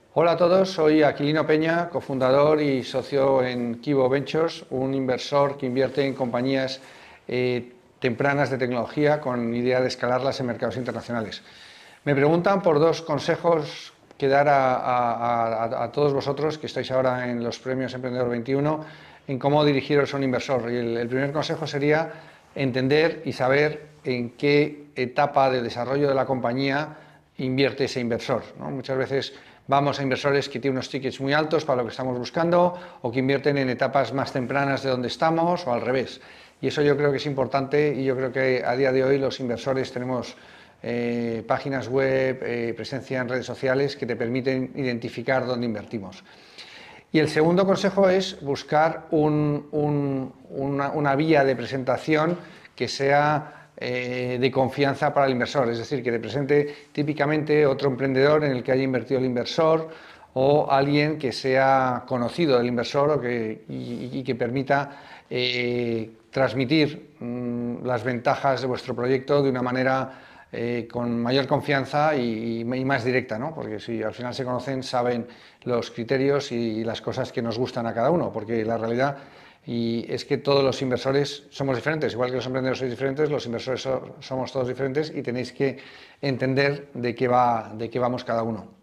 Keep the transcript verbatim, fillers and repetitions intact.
Hola a todos, soy Aquilino Peña, cofundador y socio en Kibo Ventures, un inversor que invierte en compañías eh, tempranas de tecnología con idea de escalarlas en mercados internacionales. Me preguntan por dos consejos que dar a, a, a, a todos vosotros que estáis ahora en los premios Emprendedor veintiuno en cómo dirigiros a un inversor. Y el, el primer consejo sería entender y saber en qué etapa de desarrollo de la compañía invierte ese inversor, ¿no? Muchas veces vamos a inversores que tienen unos tickets muy altos para lo que estamos buscando o que invierten en etapas más tempranas de donde estamos o al revés. Y eso yo creo que es importante y yo creo que a día de hoy los inversores tenemos eh, páginas web, eh, presencia en redes sociales que te permiten identificar dónde invertimos. Y el segundo consejo es buscar un, un, una, una vía de presentación que sea eh, de confianza para el inversor, es decir, que te presente típicamente otro emprendedor en el que haya invertido el inversor o alguien que sea conocido del inversor o que, y, y que permita eh, transmitir mmm, las ventajas de vuestro proyecto de una manera Eh, con mayor confianza y, y más directa, ¿no? Porque si al final se conocen, saben los criterios y las cosas que nos gustan a cada uno, porque la realidad y es que todos los inversores somos diferentes, igual que los emprendedores sois diferentes, los inversores so, somos todos diferentes y tenéis que entender de qué va, de qué vamos cada uno.